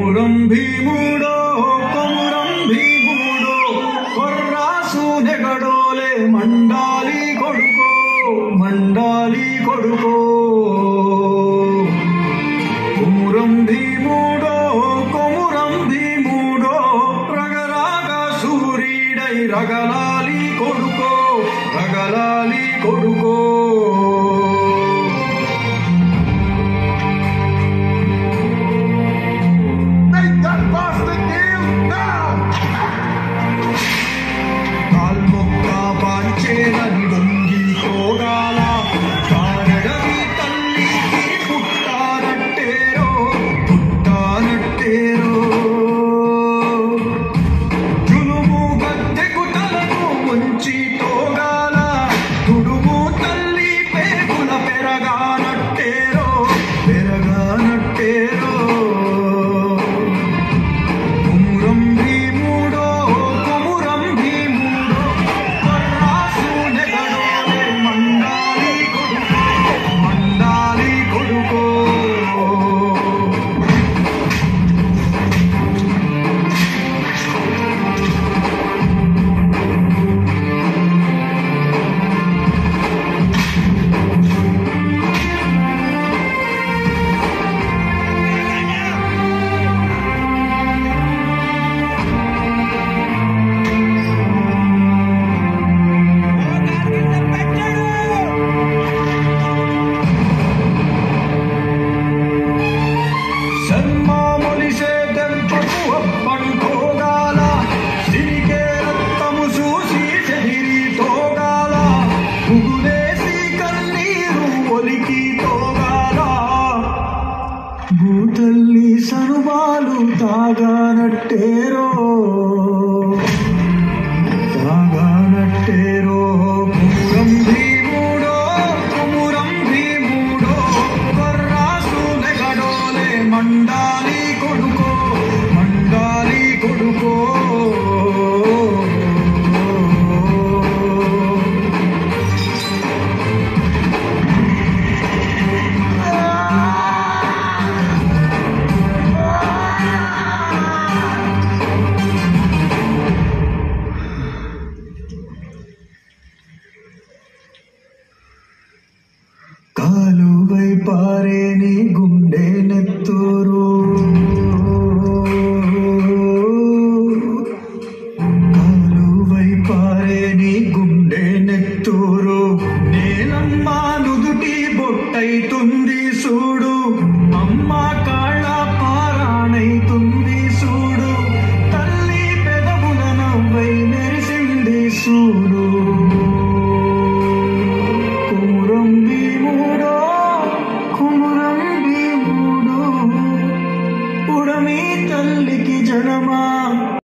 కొమురం భీముడో కొమురం భీముడో కొర్రాసు నెగడోలే మండాలి కొడుకో మండాలి కొడుకో కొమురం భీముడో కొమురం భీముడో రగరాగ సూరీడై రగలాలి కొడుకో రగలాలి కొడుకో భూతల్లి సనుబాలు తాగానట్టేరో తాగానట్టేరో కొమురం భీముడో కొమురం భీముడో కొర్రాసు నెగడోలే మండాలి కొడుకో మండాలి కొడుకో కాలువై పారే నీ గుండె నెత్తూరు కాలువై పారే నీ గుండె నెత్తూరు నేలమ్మ నుదుటి బొట్టైతుంది సూడు అమ్మ కాళ్ళ పారాణైతుంది సూడు తల్లి పెదవుల నవ్వై మెరిసింది సూడు కొమురం భీముడో ఉడమి తల్లికి జనమా